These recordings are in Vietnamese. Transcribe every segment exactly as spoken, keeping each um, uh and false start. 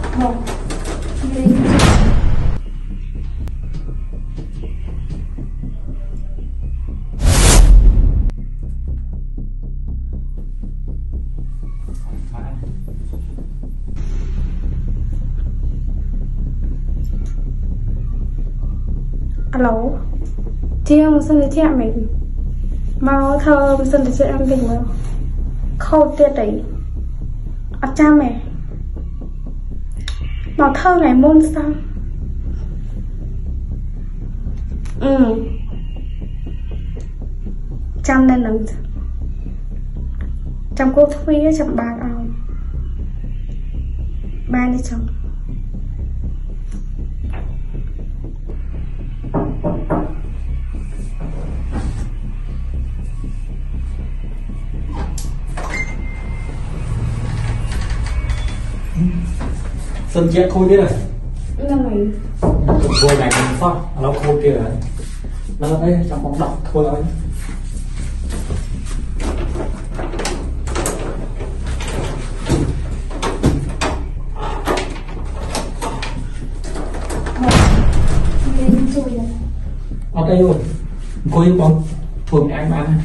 một đi alo chiêng xin giới thiệu mình mau thơm xin giới thiệu em mình mà khâu tiết đấy ở cha mẹ mà thơ ngày môn sao ừ trăm nên là trăm cô thuy trăm bạc ao ba đi chồng sân chết khôi biết rồi là mày khôi này mình phát nó khôi kia rồi nó đấy trong bóng đọc thôi rồi ở đây rồi khôi bóng phường em ăn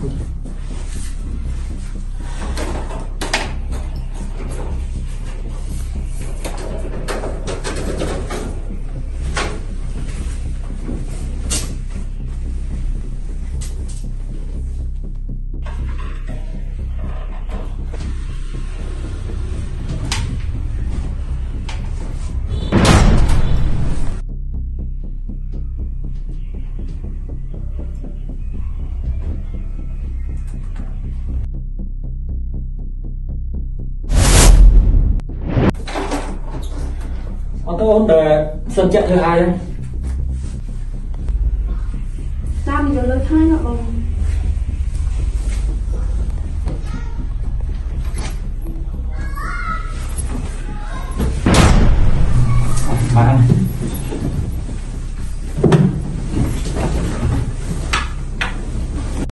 ở tôi vấn đề sân chạy thứ hai không sao mình được lời thay nữa rồi bạn